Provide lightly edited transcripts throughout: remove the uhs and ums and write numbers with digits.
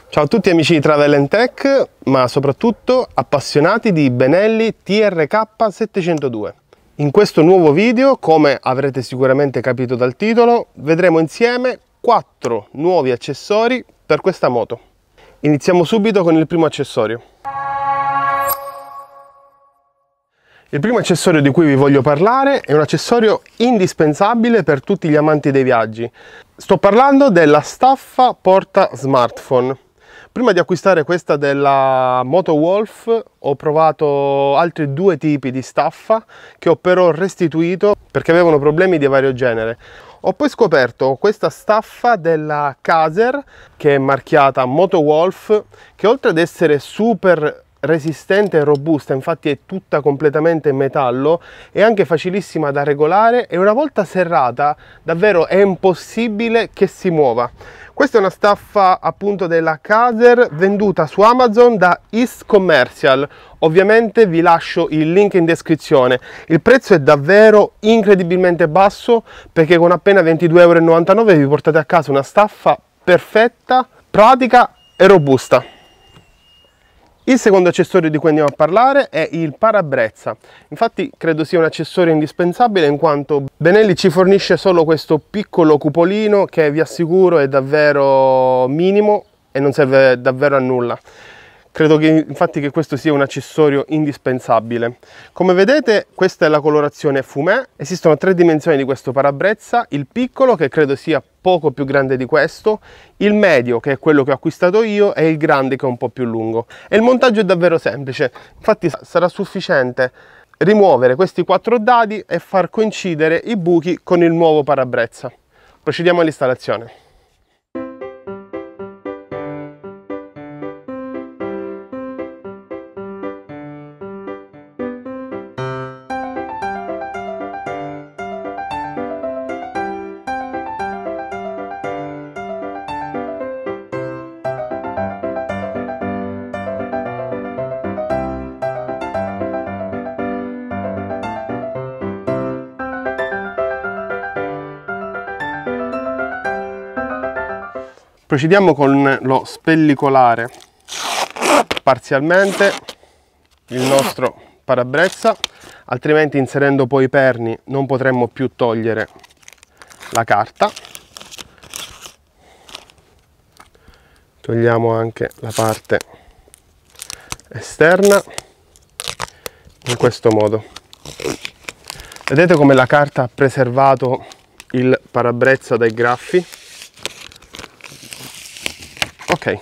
Ciao a tutti amici di Travel & Tech, ma soprattutto appassionati di Benelli TRK 702. In questo nuovo video, come avrete sicuramente capito dal titolo, vedremo insieme 4 nuovi accessori per questa moto. Iniziamo subito con il primo accessorio. Il primo accessorio di cui vi voglio parlare è un accessorio indispensabile per tutti gli amanti dei viaggi. Sto parlando della staffa porta smartphone. Prima di acquistare questa della Motowolf ho provato altri 2 tipi di staffa che ho però restituito perché avevano problemi di vario genere. Ho poi scoperto questa staffa della Kaser che è marchiata Motowolf, che oltre ad essere super resistente e robusta, infatti è tutta completamente in metallo, è anche facilissima da regolare e una volta serrata davvero è impossibile che si muova. Questa è una staffa appunto della Kaser venduta su Amazon da East Commercial. Ovviamente vi lascio il link in descrizione. Il prezzo è davvero incredibilmente basso perché con appena 22,99 € vi portate a casa una staffa perfetta, pratica e robusta. Il secondo accessorio di cui andiamo a parlare è il parabrezza. Infatti credo sia un accessorio indispensabile in quanto Benelli ci fornisce solo questo piccolo cupolino che vi assicuro è davvero minimo e non serve davvero a nulla. Credo che infatti che questo sia un accessorio indispensabile. Come vedete questa è la colorazione fumé, esistono 3 dimensioni di questo parabrezza, il piccolo che credo sia poco più grande di questo, il medio che è quello che ho acquistato io e il grande che è un po' più lungo. E il montaggio è davvero semplice, infatti sarà sufficiente rimuovere questi 4 dadi e far coincidere i buchi con il nuovo parabrezza. Procediamo all'installazione. Procediamo con lo spellicolare parzialmente il nostro parabrezza, altrimenti inserendo poi i perni non potremmo più togliere la carta. Togliamo anche la parte esterna in questo modo. Vedete come la carta ha preservato il parabrezza dai graffi? Ok.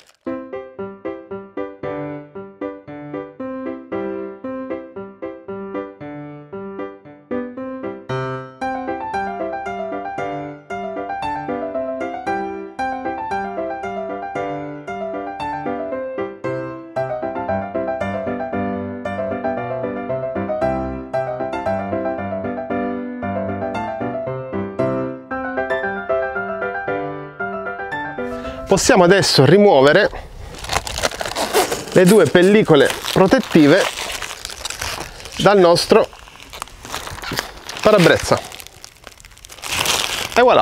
Possiamo adesso rimuovere le 2 pellicole protettive dal nostro parabrezza e voilà.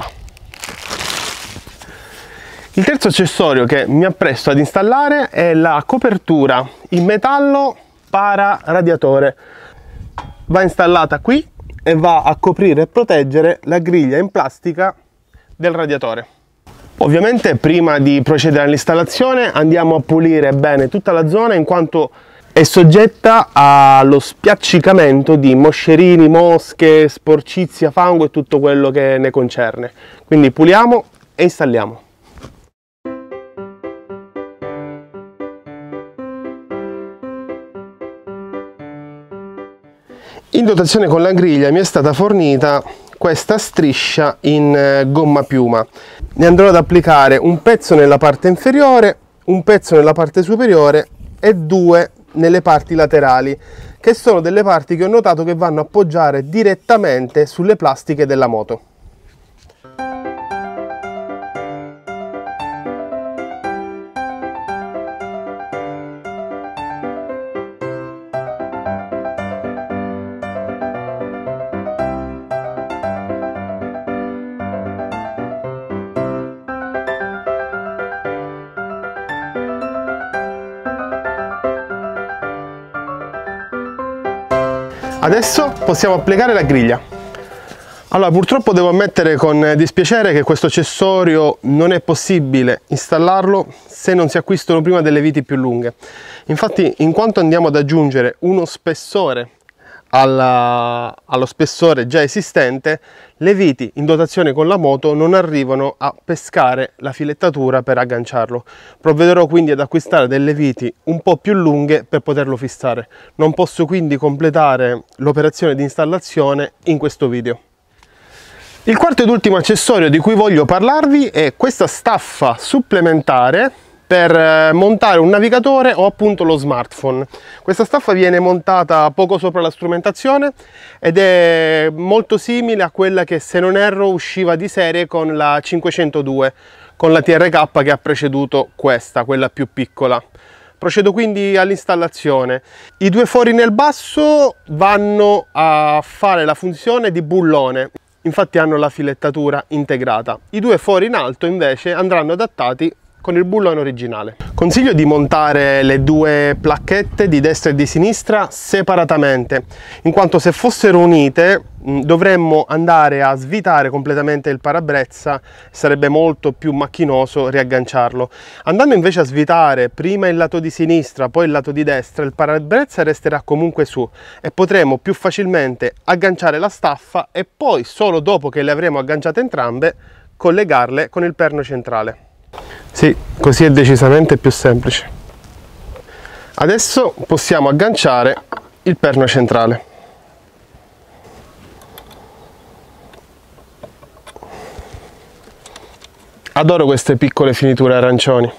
Il terzo accessorio che mi appresto ad installare è la copertura in metallo para radiatore. Va installata qui e va a coprire e proteggere la griglia in plastica del radiatore. Ovviamente prima di procedere all'installazione andiamo a pulire bene tutta la zona in quanto è soggetta allo spiaccicamento di moscerini, mosche, sporcizia, fango e tutto quello che ne concerne. Quindi puliamo e installiamo. In dotazione con la griglia mi è stata fornita questa striscia in gomma piuma. Ne andrò ad applicare un pezzo nella parte inferiore, un pezzo nella parte superiore e 2 nelle parti laterali, che sono delle parti che ho notato che vanno a appoggiare direttamente sulle plastiche della moto. Adesso possiamo applicare la griglia. Allora, purtroppo devo ammettere con dispiacere che questo accessorio non è possibile installarlo se non si acquistano prima delle viti più lunghe. Infatti, in quanto andiamo ad aggiungere uno spessore allo spessore già esistente, le viti in dotazione con la moto non arrivano a pescare la filettatura per agganciarlo. Provvederò quindi ad acquistare delle viti un po' più lunghe per poterlo fissare. Non posso quindi completare l'operazione di installazione in questo video. Il quarto ed ultimo accessorio di cui voglio parlarvi è questa staffa supplementare per montare un navigatore o appunto lo smartphone. Questa staffa viene montata poco sopra la strumentazione ed è molto simile a quella che, se non erro, usciva di serie con la 502, con la TRK che ha preceduto questa, quella più piccola. Procedo quindi all'installazione. I due fori nel basso vanno a fare la funzione di bullone. Infatti hanno la filettatura integrata. I due fori in alto invece andranno adattati con il bullone originale. Consiglio di montare le due placchette di destra e di sinistra separatamente, in quanto se fossero unite dovremmo andare a svitare completamente il parabrezza, sarebbe molto più macchinoso riagganciarlo. Andando invece a svitare prima il lato di sinistra, poi il lato di destra, il parabrezza resterà comunque su e potremo più facilmente agganciare la staffa e poi, solo dopo che le avremo agganciate entrambe, collegarle con il perno centrale. Sì, così è decisamente più semplice. Adesso possiamo agganciare il perno centrale. Adoro queste piccole finiture arancioni.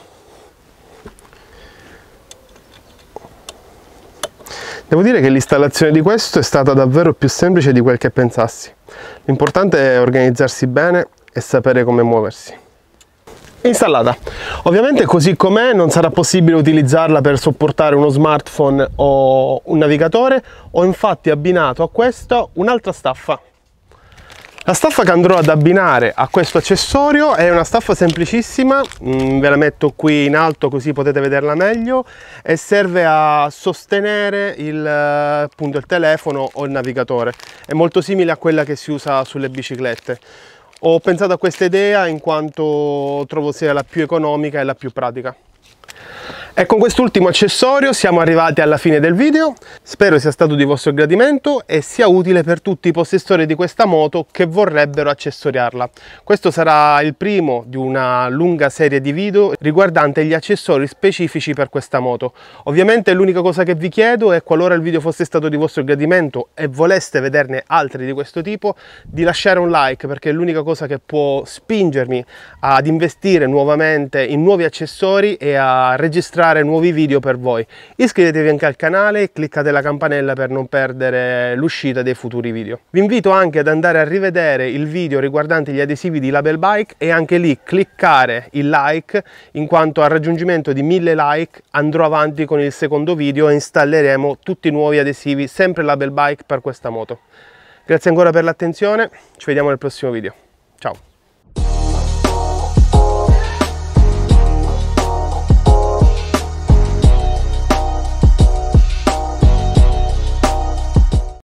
Devo dire che l'installazione di questo è stata davvero più semplice di quel che pensassi. L'importante è organizzarsi bene e sapere come muoversi. Installata. Ovviamente così com'è non sarà possibile utilizzarla per sopportare uno smartphone o un navigatore. Ho infatti abbinato a questo un'altra staffa. La staffa che andrò ad abbinare a questo accessorio è una staffa semplicissima, ve la metto qui in alto così potete vederla meglio, e serve a sostenere appunto il telefono o il navigatore. È molto simile a quella che si usa sulle biciclette. Ho pensato a questa idea in quanto trovo sia la più economica e la più pratica. E con quest'ultimo accessorio siamo arrivati alla fine del video. Spero sia stato di vostro gradimento e sia utile per tutti i possessori di questa moto che vorrebbero accessoriarla. Questo sarà il primo di una lunga serie di video riguardante gli accessori specifici per questa moto. Ovviamente l'unica cosa che vi chiedo è, qualora il video fosse stato di vostro gradimento e voleste vederne altri di questo tipo, di lasciare un like, perché è l'unica cosa che può spingermi ad investire nuovamente in nuovi accessori e a registrare nuovi video per voi. Iscrivetevi anche al canale e cliccate la campanella per non perdere l'uscita dei futuri video. Vi invito anche ad andare a rivedere il video riguardante gli adesivi di Label Bike e anche lì cliccare il like, in quanto al raggiungimento di 1000 like andrò avanti con il secondo video e installeremo tutti i nuovi adesivi sempre Label Bike per questa moto. Grazie ancora per l'attenzione, ci vediamo nel prossimo video. Ciao!